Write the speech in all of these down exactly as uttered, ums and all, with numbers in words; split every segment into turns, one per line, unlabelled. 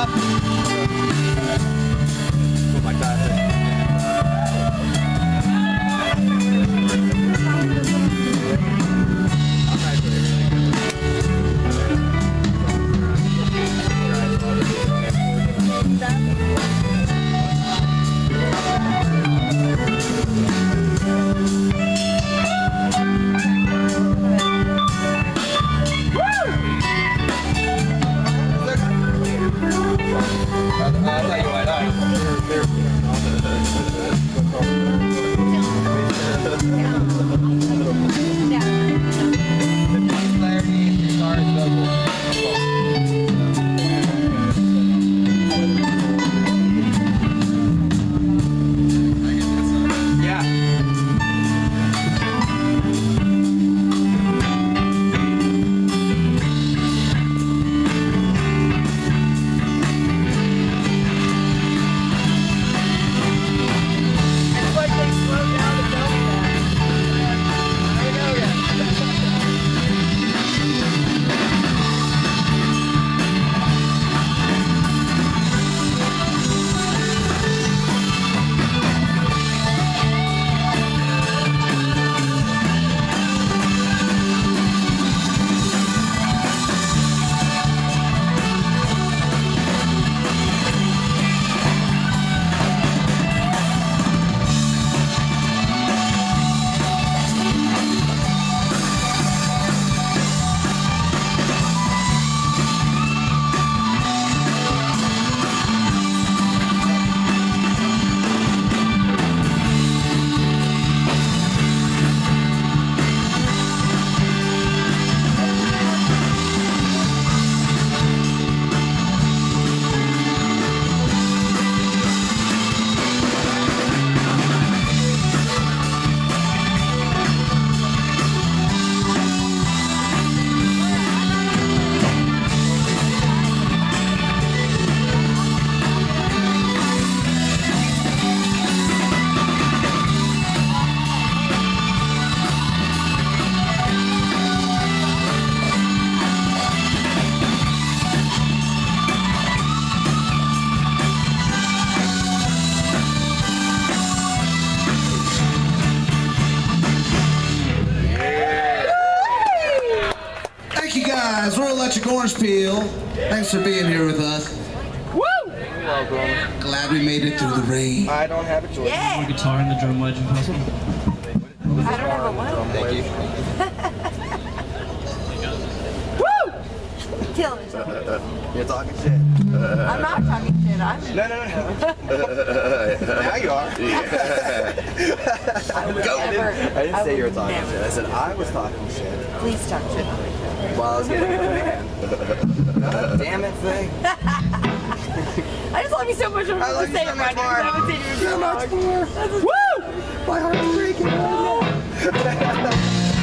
Electric Orange Peel. Thanks for being here with us.
Woo! You're welcome.
Glad we made it through the rain.
I don't have a choice.
Yeah.
More guitar and the drum wedge if possible.
I don't have a what?
Thank you.
Woo! Kill it.
You're talking shit.
I'm not talking shit. I'm.
No, no, no. Now you are.
I would
Go.
never.
I didn't, I didn't
I
say you were
would
talking
never.
shit. I said I was talking shit.
Please talk shit.
While I was getting a command. God damn it thing.
I just love you so much. I'm
I love
going to
you
say
so
it
much
around
more.
here. I haven't seen you in
So much more.
Woo!
My heart's breaking right now.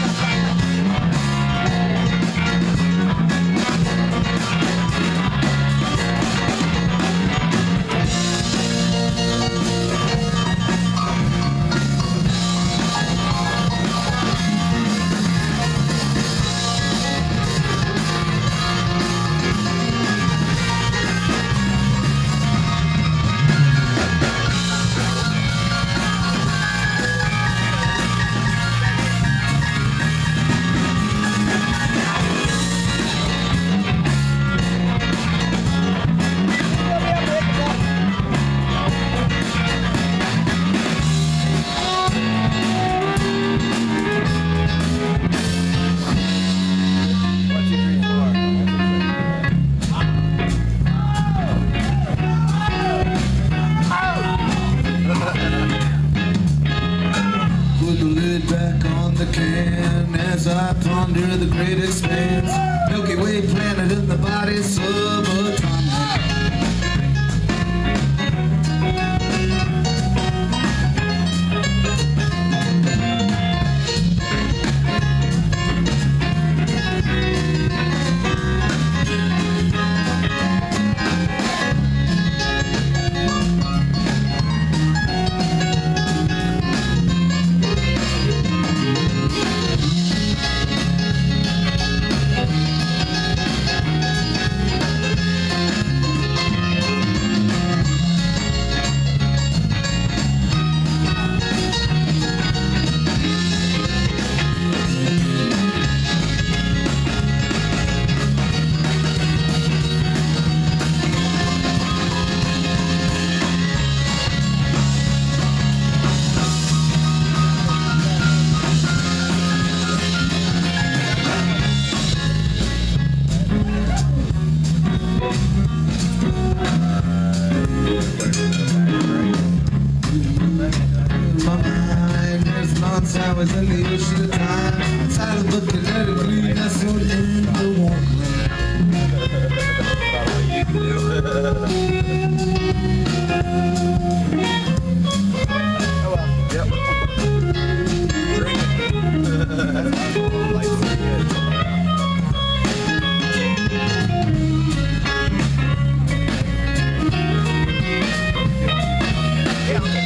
As I ponder the great expanse, Milky Way planet in the body subatomic. boys in the ocean of time. Outside of the kinetically nestled in the waterland.
Oh well. Yep. Drink it. That's my little life pretty good. Yeah, okay.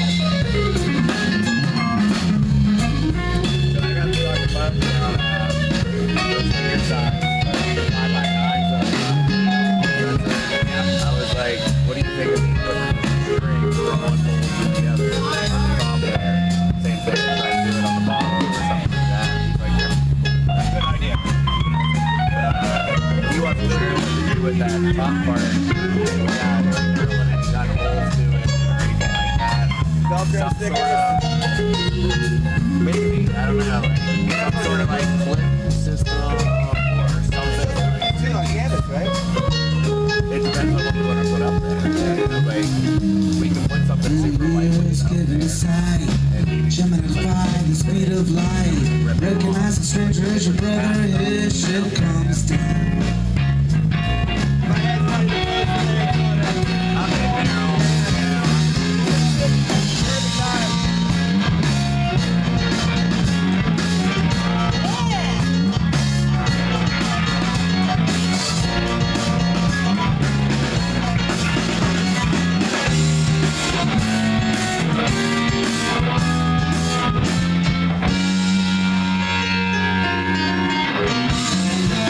So I got to talk about uh, those finger size, uh, nine by nine. So, uh, I was like, what do you think of me putting strings from one hole to the other on the top there? Same thing, try to do it on the bottom or something like that. He's like, that's a good idea. Uh, he wasn't sure what to do with that top part. Yeah, drilling any kind of holes to it or anything like that.
Velcro
Some
stickers.
sort of, maybe, I don't know, like, some sort of like flip system or something.
It's on canvas, right?
It depends on what we want to put up there. Yeah, you know, like, we can put something super lightweight
Let's
up
get
there.
inside.
And maybe
Jumping to find the speed of light. Recognize the stranger as your brother. His ship comes down.
My head's not even close to there.
okay, now,
Perfect time.
Thank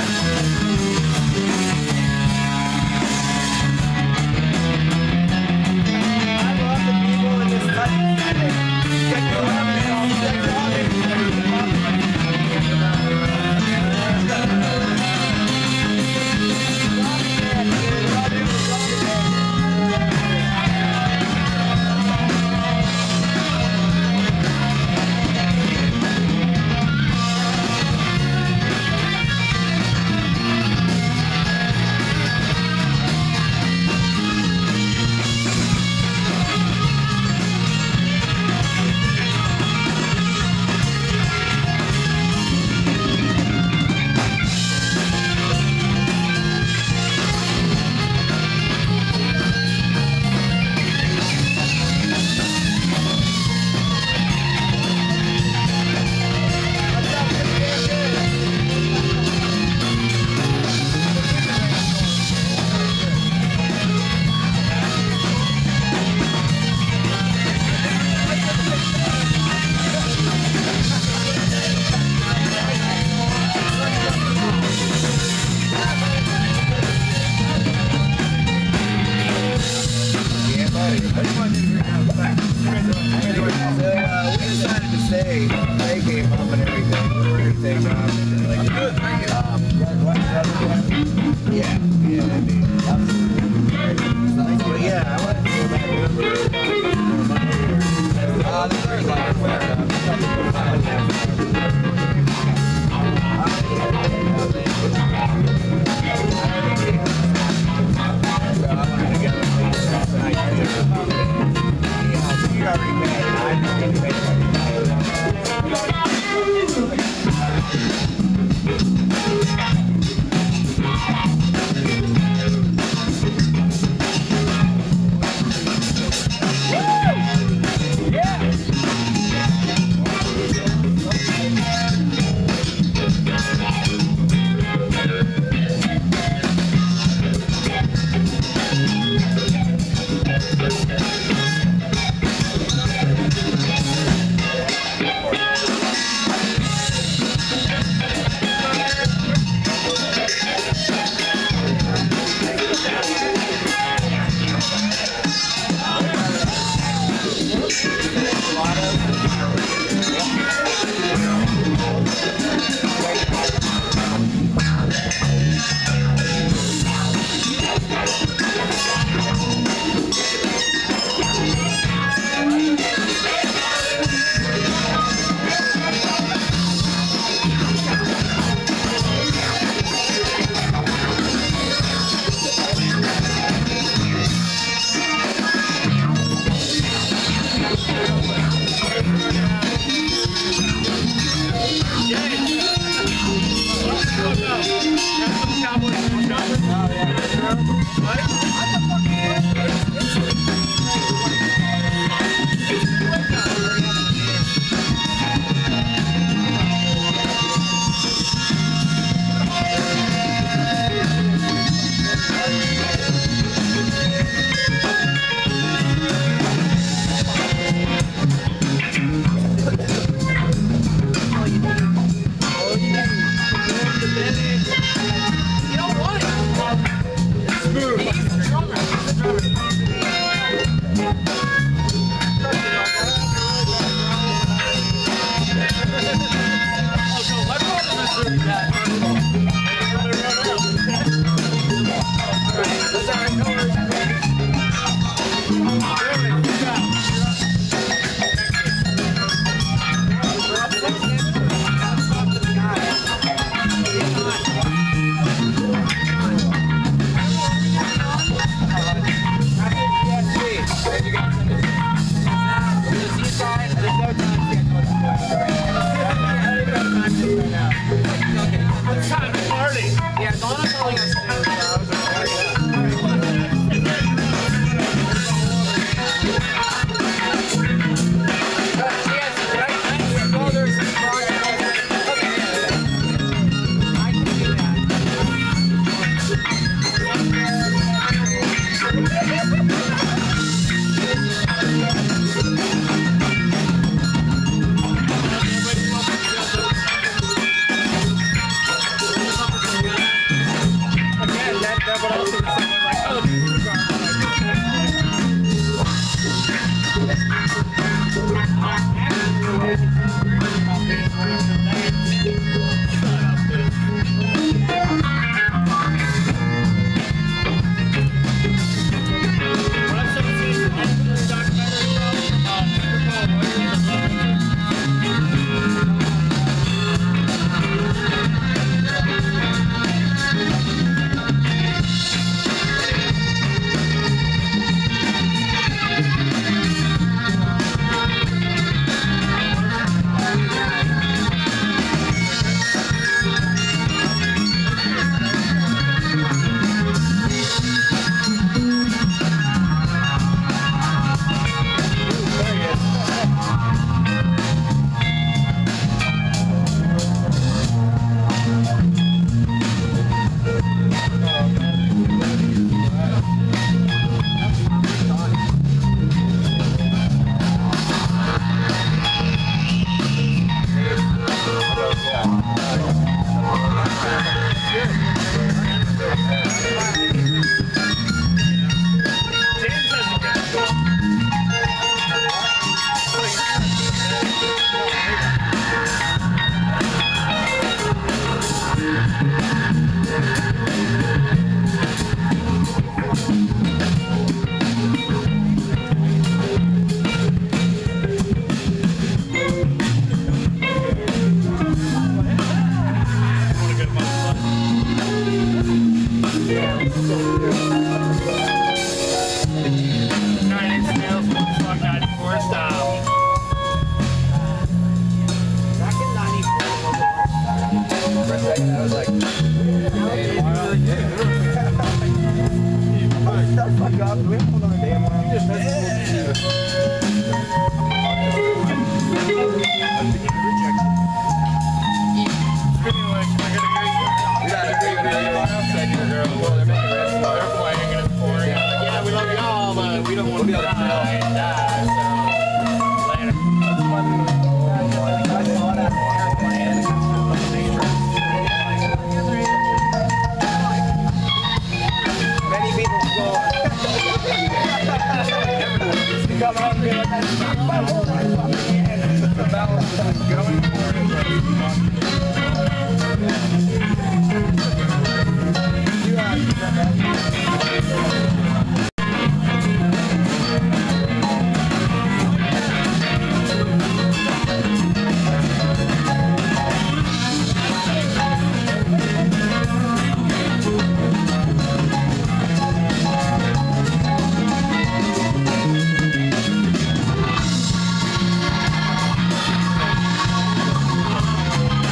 Thank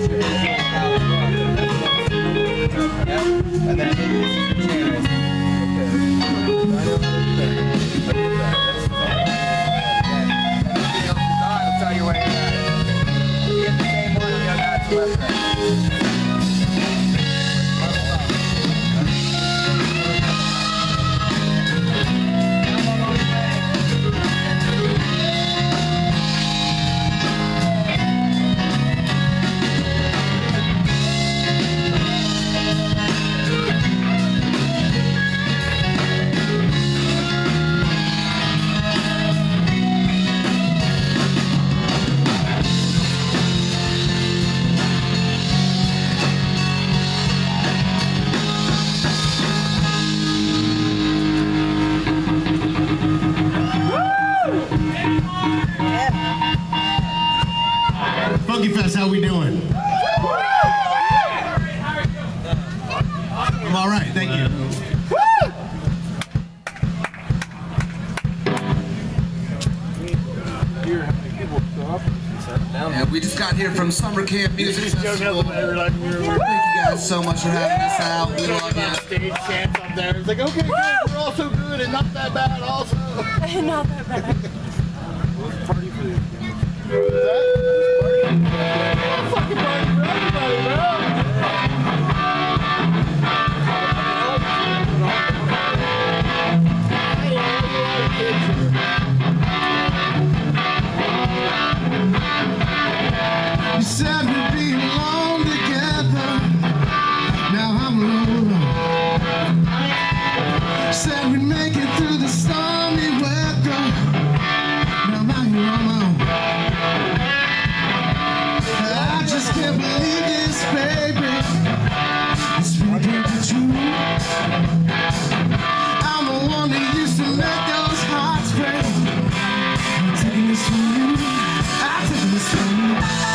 And then it's chairs. Right over there. Everything else is on, I'll tell you where you're at. You get the same one on the other half to left side.
Funky Fest, how we doing? I'm all right, thank you.
And we just got here from Summer Camp Music Festival. Thank you guys so much for having us out. We love you.
Stage chants up there. It's like, okay, good, we're all so good and not that bad also.
Not that bad.
Party for you. What was that? Fucking party for everybody, bro.
You said we'd be alone together. Now I'm alone. Said we'd make it through the stormy weather. Now I'm out here on my own. I just can't believe this, baby. This really can't be true. I'm the one that used to make those hearts break. I'm taking this from you. I'm taking this from you.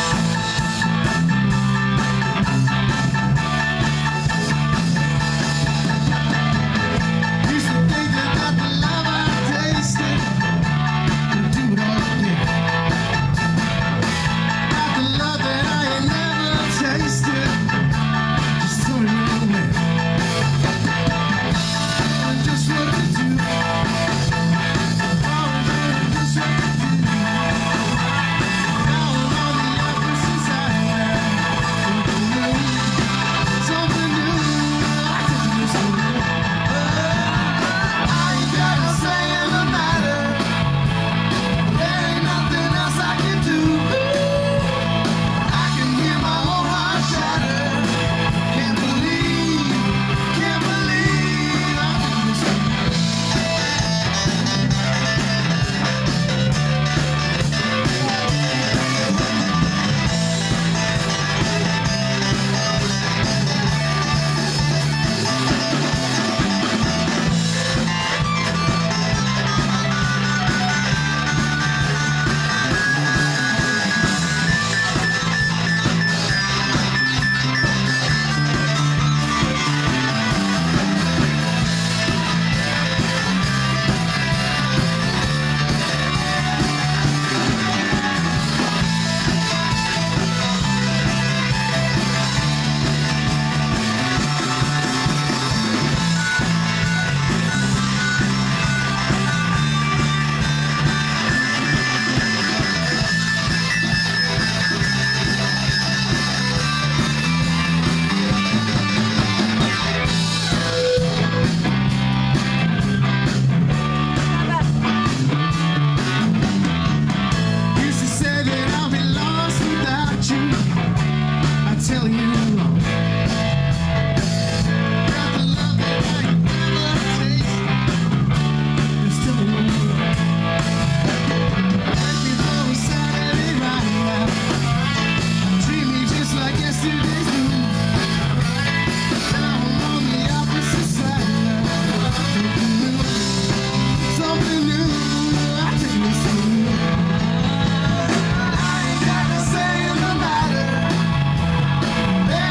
There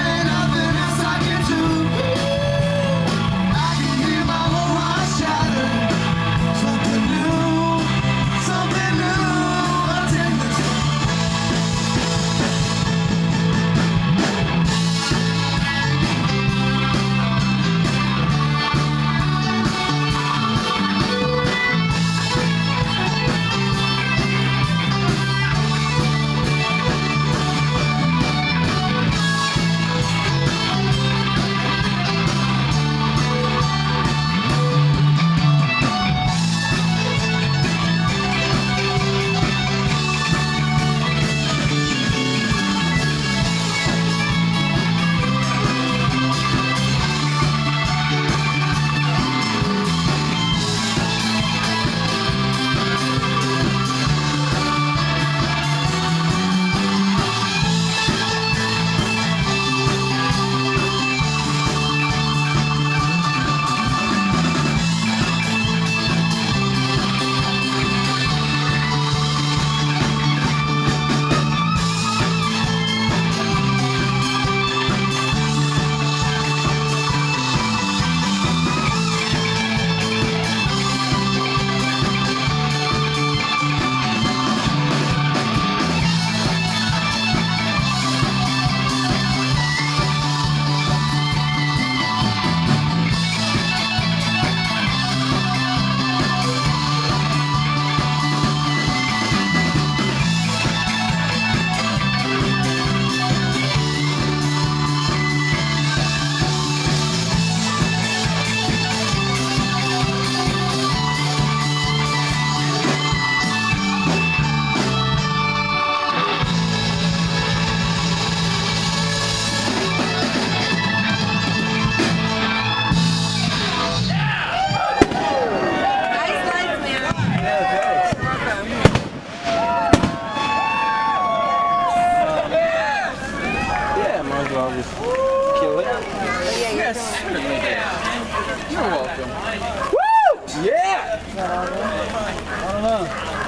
do I'll just kill it.
Yes, certainly did. You're welcome.
Woo! Yeah!
I don't know.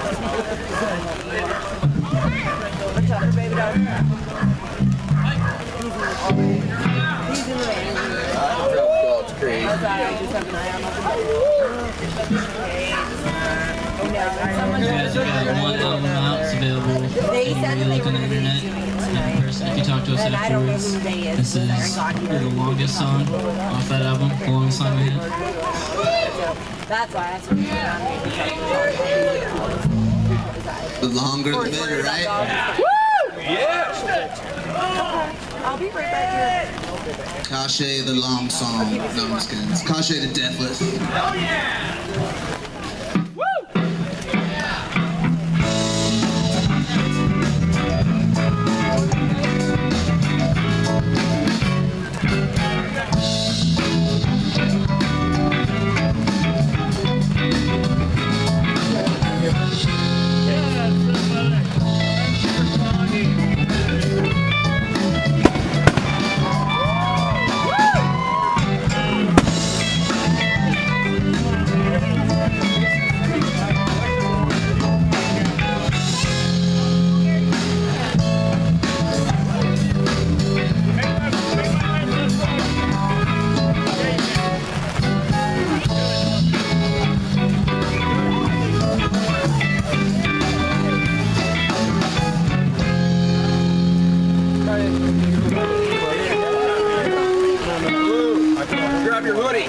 What's up, baby dog? He's in the van.
It's crazy.
What's that? I just have an eye on
You guys have got one album out, it's available.
They said that they
Look
were
on the
going to be
internet.
doing it
In
tonight.
person, if you talk to us
And I don't know
afterwards,
who they is.
this is
I got here.
the longest song off that album, the longest song we had.
That's why I asked you to
The longer the better, right?
Woo! Yeah!
I'll be right back here.
Kashay the long song. No, I'm just kidding. It's Kashay the Deathless.
Oh yeah! Grab your hoodie.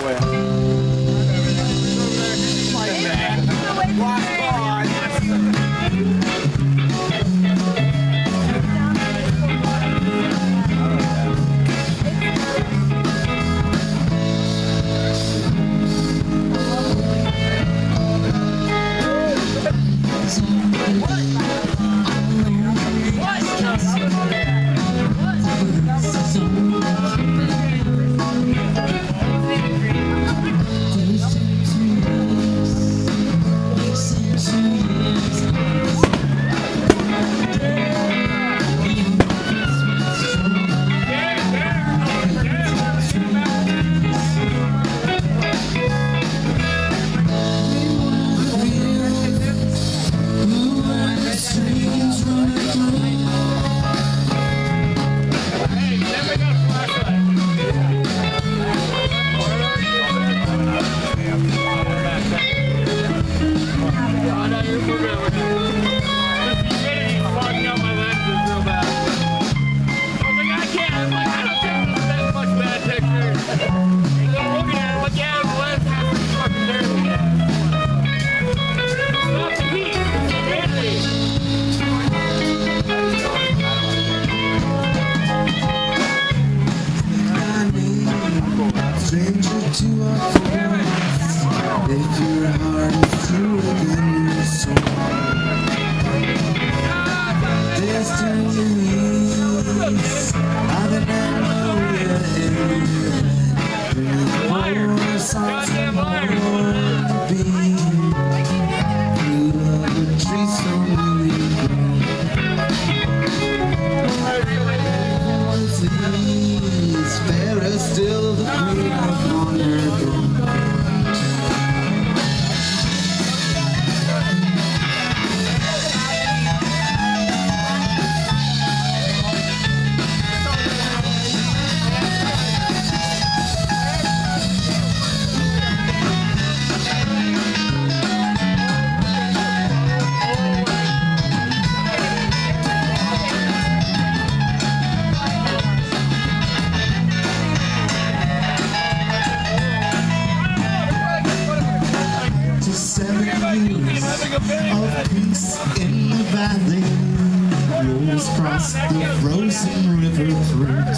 of peace in the valley rolls across the frozen river throat.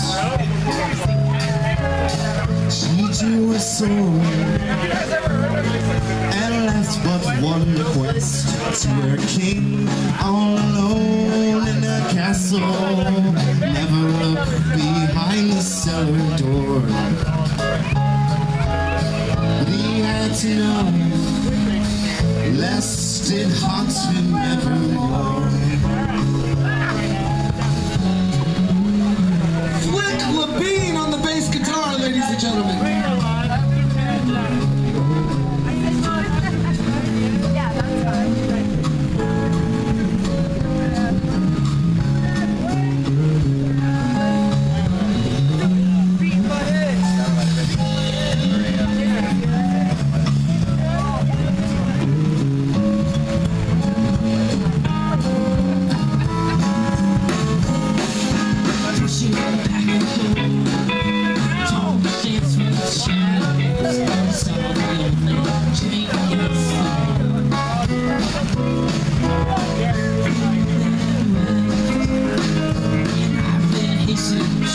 She drew a sword and left but one request to her king, all alone in a castle. Never look behind the cellar door. But he had to know, lest it haunts him nevermore. Flick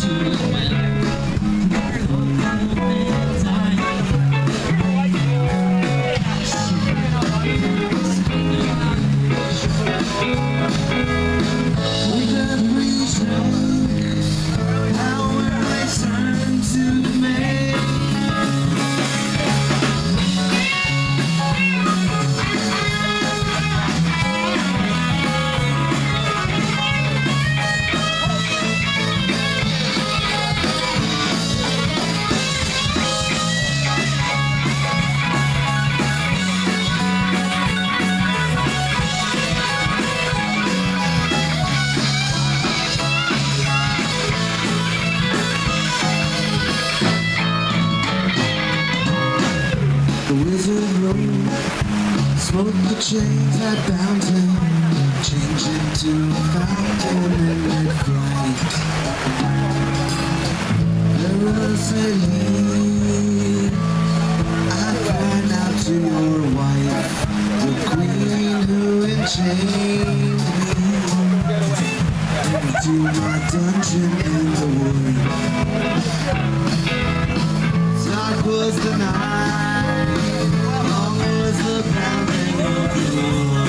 The wizard rode, smoke the chains that bound him, change into a fountain in mid-flight. Jerusalem, I cry now to your wife, the queen who enchained me into my dungeon in the wood. Dark was the night, long was the pounding of the Lord.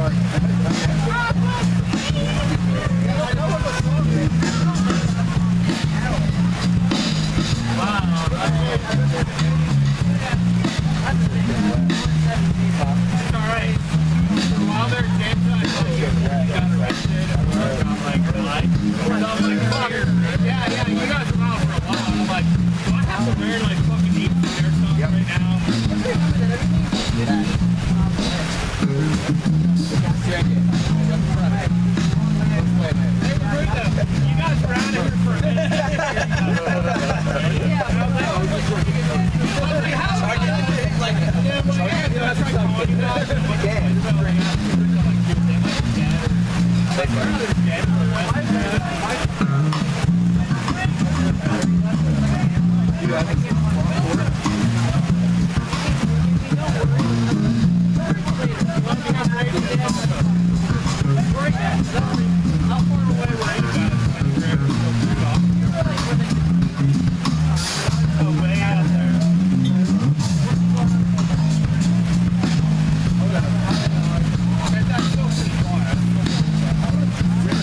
That's so far.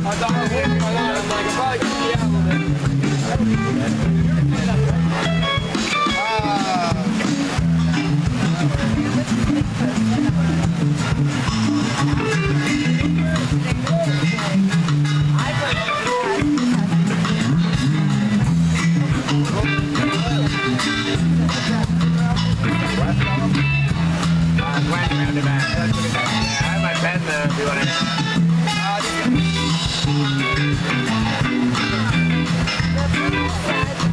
I thought I was working my line. I'm like, I'll probably keep you out a little bit. I have my pen there if you want to.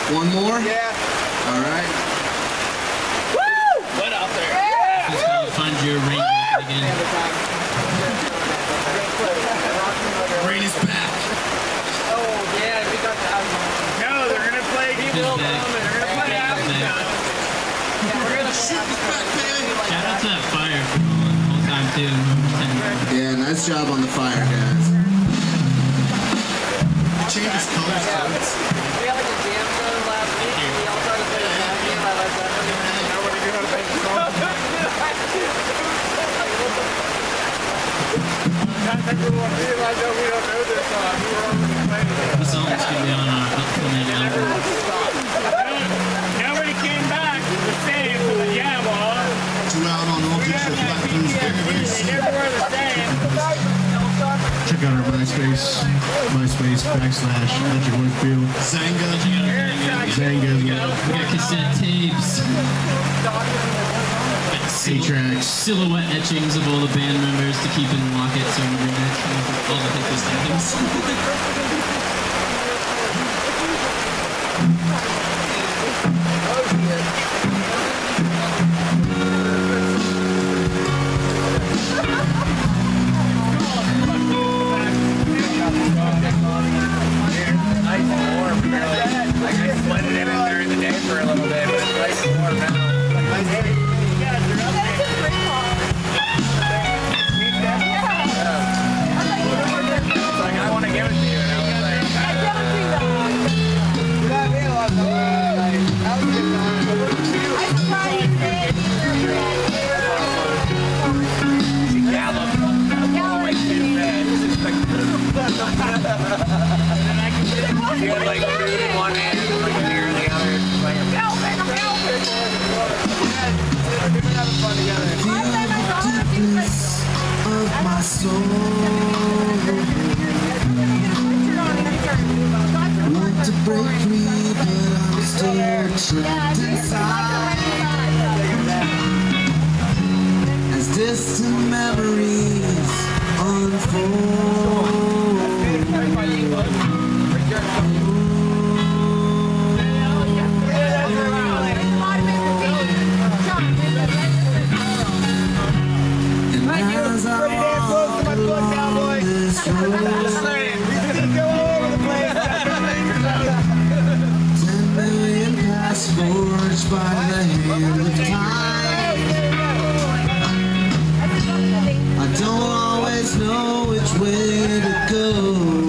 One more?
Yeah.
All right.
Wet out there.
Just gotta find your rain jacket again.
Rain is back.
Oh, yeah, we got that. No, they're going to play
Who's back?
They're going to play
Who's back?
Yeah, we're going to
Shoot the back, baby.
Shout out to that fire for going the whole time too.
Yeah, nice job on the fire, guys.
Changes colors.
We had like a jam show last week, and we all tried to play a jam game. I like that. Nobody knew how to make the song. I think we want to realize that we don't know this song. We were already playing it.
The song's gonna be on our upcoming album.
Nobody came back the same for the jam ball.
Two out on all digital platforms very, very
They
soon.
never were the same.
Check out our MySpace, MySpace backslash Magic Whitefield.
Zanga.
Zanga as well.
We got cassette tapes.
Eight tracks.
Silhouette etchings of all the band members to keep in locket so we bring back all the pictures things.
Nice and warm. Like I sweated in it during the day for a little bit, but it's nice and warm now. Like, I want to give it to you, and I was like, she galloped. She had like food in one hand and like beer in the other. Like, we've been having fun together.
Of my soul. Want to break free, but I'm still trapped inside. As distant memories unfold. As I walk along this road, ten million paths forged by the hand of time. I don't always know which way to go.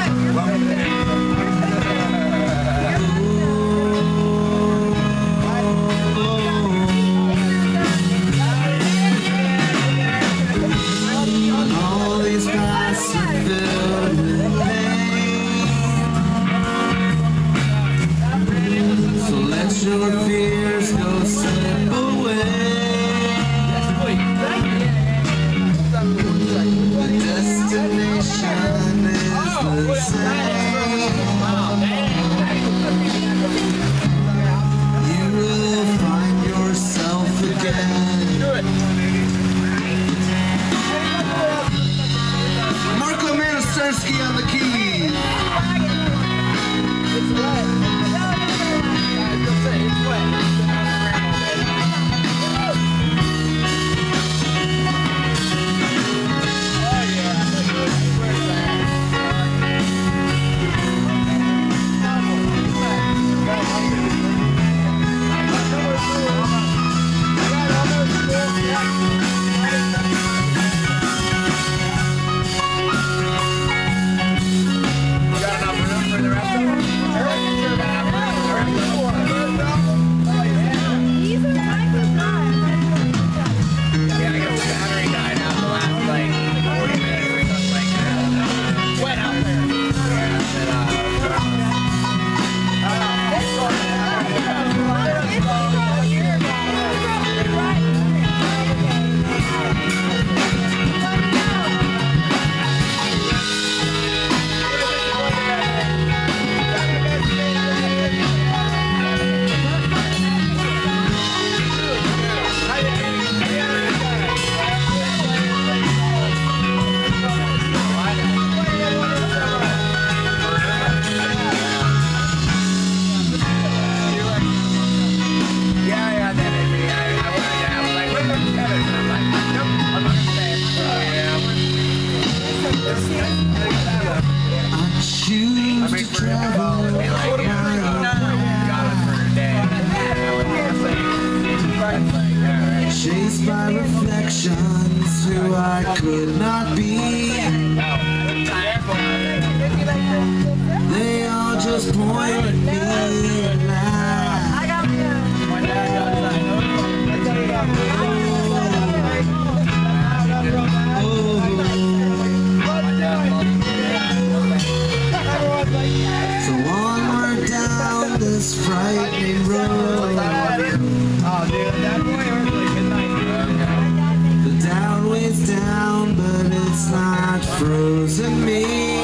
All these paths are filled with pain. So let your fears go sail. reflections who I could not be. They all just point at me and lie. So onward down this frightening road. The down weighs down, but it's not frozen me.